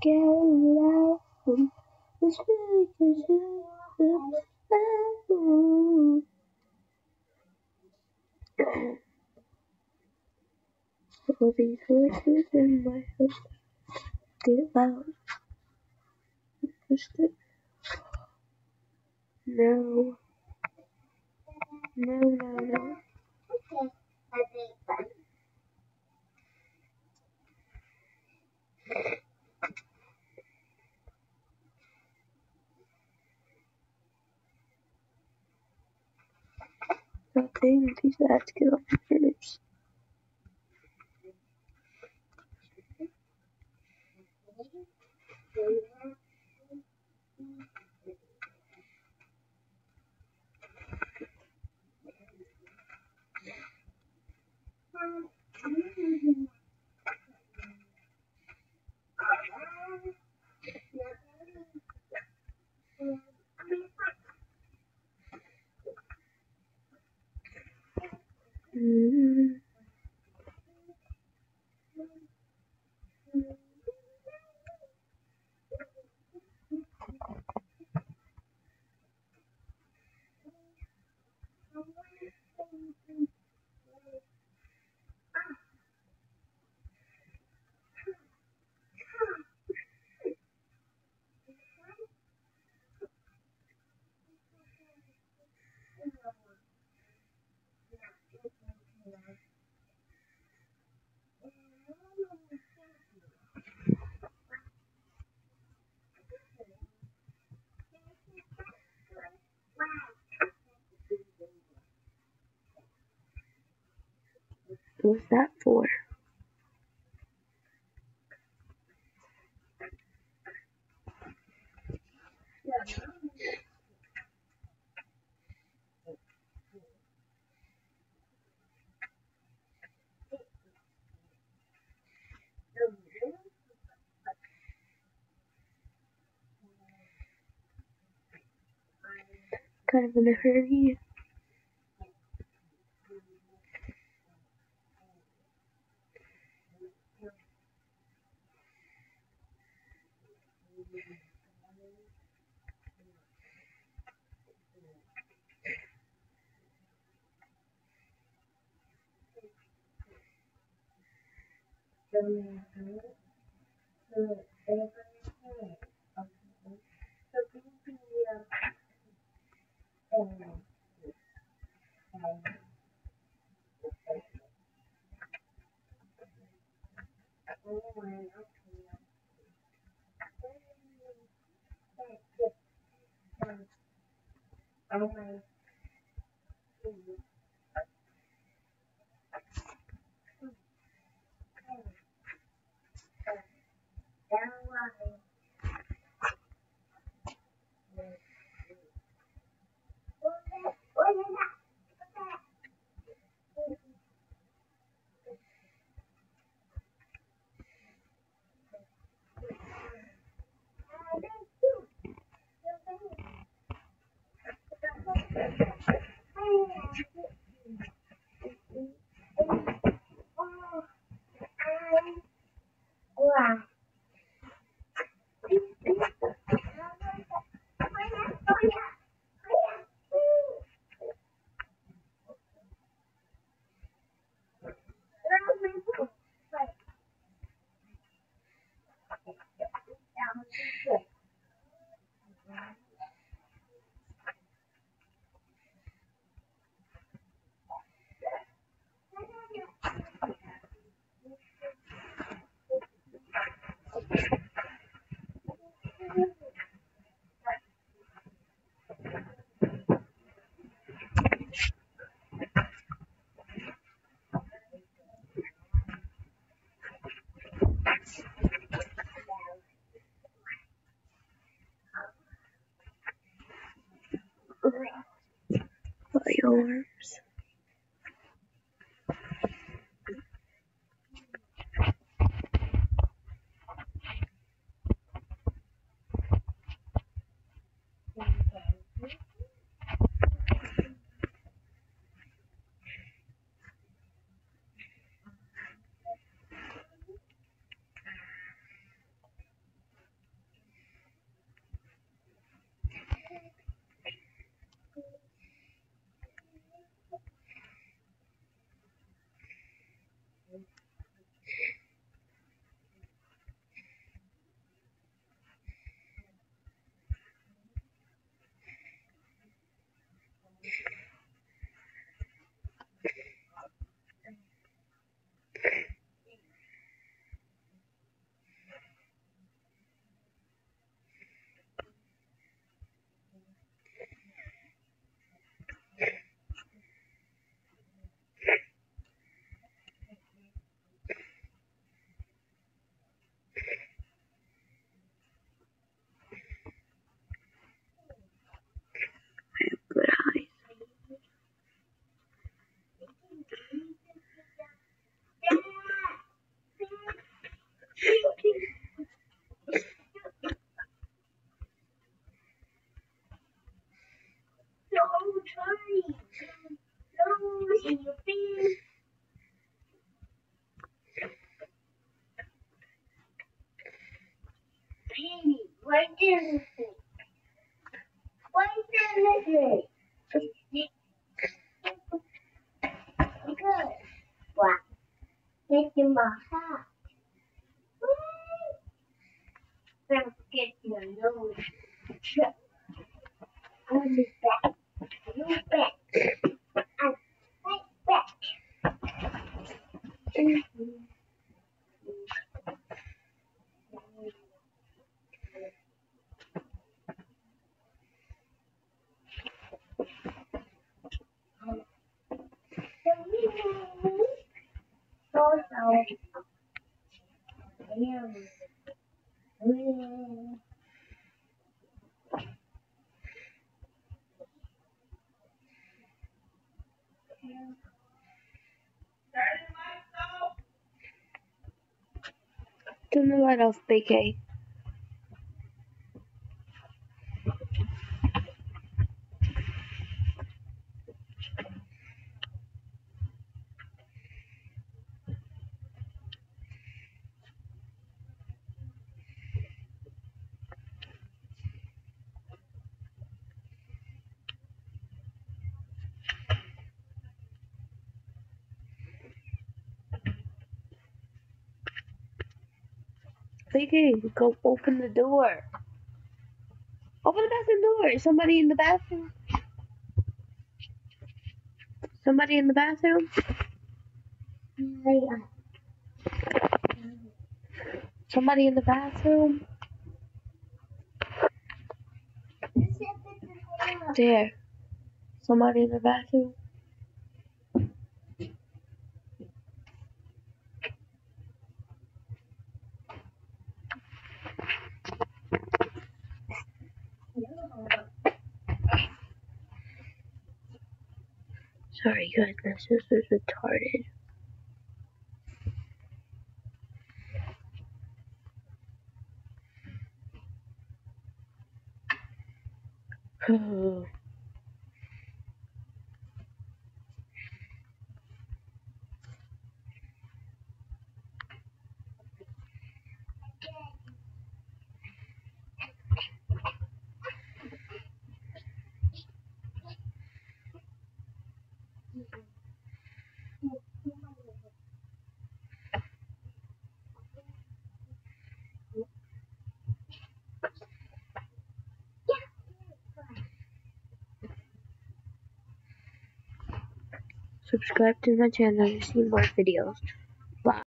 get loud. It's because you look all these voices in my head get loud. Pushed it. No, no, no, no. God dang, these ads get on my nerves. Mm-hmm. What's that for? Kind of in a hurry. Fireworks. Why didn't it? Why didn't it? Good. What? Making my hat. Don't get your nose. I'm back. You back. I'm right back. Turn the light off, BK. BK, go open the door. Open the bathroom door. Is somebody in the bathroom? Somebody in the bathroom? Somebody in the bathroom? There. Somebody in the bathroom? Sorry guys, my sister's retarded. Subscribe to my channel to see more videos.